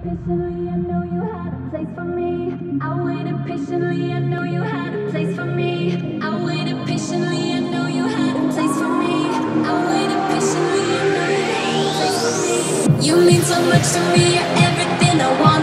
patiently, I know you had a place for me. I waited patiently, I know you had a place for me. I waited patiently, I know you had a place for me. I waited patiently, I know you had a place for me. You mean so much to me, you're everything I want.